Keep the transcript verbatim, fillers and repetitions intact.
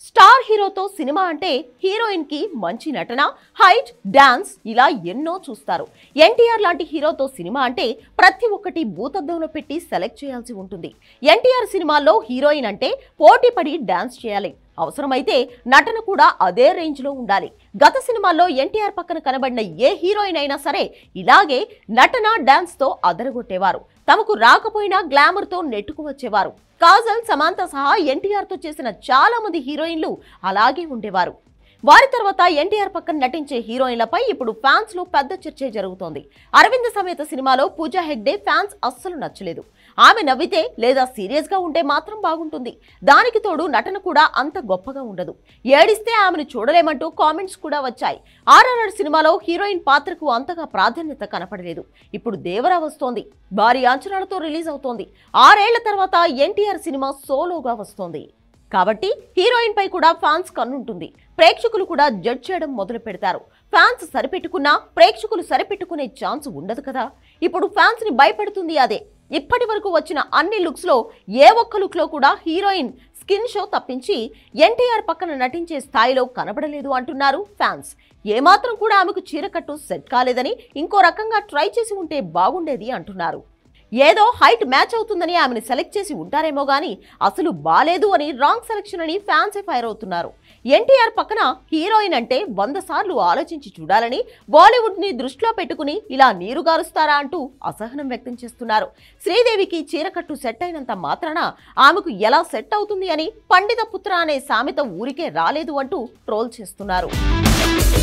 Star హీరోతో cinema అంటే heroine కి మంచి నటన, హైట్, డాన్స్ ఇలా ఎన్నో చూస్తారు. ఎన్టీఆర్ లాంటి హీరోతో సినిమా అంటే ప్రతి ఒక్కటి భూతద్దంలో పెట్టి సెలెక్ట్ చేయాల్సి ఉంటుంది. ఎన్టీఆర్ సినిమాల్లో హీరోయిన్ అంటే పోటీ పడి డాన్స్ చేయాలి. అవసరమైతే నటన కూడా అదే రేంజ్ లో ఉండాలి. గత సినిమాల్లో ఎన్టీఆర్ పక్కన కనబడిన ఏ హీరోయిన్ అయినా సరే ఇలాగే నటన, డాన్స్ తో అదరగొట్టేవారు. తమకు రాకపోయినా గ్లామర్ తో నెట్టుకు వచ్చేవారు. కాజల్, సమంత సహా ఎన్టీఆర్ తో చేసిన చాలా మంది హీరోయిన్లు అలాగే ఉండేవారు. వారి తర్వాత ఎన్టీఆర్ పక్కన నటించే హీరోయిన్లపై ఇప్పుడు ఫ్యాన్స్ లో పెద్ద చర్చ జరుగుతోంది. అరవింద సమేత సినిమాలో పూజా హెగ్డే ఫ్యాన్స్ అస్సలు నచ్చలేదు. ఆమె నవ్వితే లేదా సీరియస్ గా ఉంటే మాత్రం బాగుంటుంది. దానికి తోడు నటన కూడా అంత గొప్పగా ఉండదు. ఏడిస్తే ఆమెను చూడలేమంటూ కామెంట్స్ కూడా వచ్చాయి. ఆర్ఆర్ఆర్ సినిమాలో హీరోయిన్ పాత్రకు అంతగా ప్రాధాన్యత కనపడలేదు. ఇప్పుడు దేవరా వస్తోంది. భారీ అంచనాలతో రిలీజ్ అవుతోంది. ఆరేళ్ల తర్వాత ఎన్టీఆర్ సినిమా సోలోగా వస్తోంది. కాబట్టి హీరోయిన్ పై కూడా ఫ్యాన్స్ కన్నుంటుంది. ప్రేక్షకులు కూడా జడ్జ్ చేయడం మొదలు పెడతారు. ఫ్యాన్స్ సరిపెట్టుకున్నా ప్రేక్షకులు సరిపెట్టుకునే ఛాన్స్ ఉండదు కదా. ఇప్పుడు ఫ్యాన్స్ ని భయపెడుతుంది అదే. ఇప్పటి వరకు వచ్చిన అన్ని లుక్స్ లో ఏ ఒక్క లుక్ లో కూడా హీరోయిన్ స్కిన్ షో తప్పించి ఎన్టీఆర్ పక్కన నటించే స్థాయిలో కనబడలేదు అంటున్నారు ఫ్యాన్స్. ఏమాత్రం కూడా ఆమెకు చీరకట్టు సెట్ కాలేదని, ఇంకో రకంగా ట్రై చేసి ఉంటే బాగుండేది అంటున్నారు. ఏదో హైట్ మ్యాచ్ అవుతుందని ఆమెను సెలెక్ట్ చేసి ఉంటారేమో గానీ అసలు బాలేదు అని, రాంగ్ సెలెక్షన్ అని ఫ్యాన్సే ఫైర్ అవుతున్నారు. ఎన్టీఆర్ పక్కన హీరోయిన్ అంటే వంద సార్లు ఆలోచించి చూడాలని, బాలీవుడ్ ని దృష్టిలో పెట్టుకుని ఇలా నీరు గారుస్తారా అంటూ అసహనం వ్యక్తం చేస్తున్నారు. శ్రీదేవికి చీరకట్టు సెట్ అయినంత మాత్రాన ఆమెకు ఎలా సెట్ అవుతుంది అని పండిత పుత్ర అనే సామెత ఊరికే రాలేదు అంటూ ట్రోల్ చేస్తున్నారు.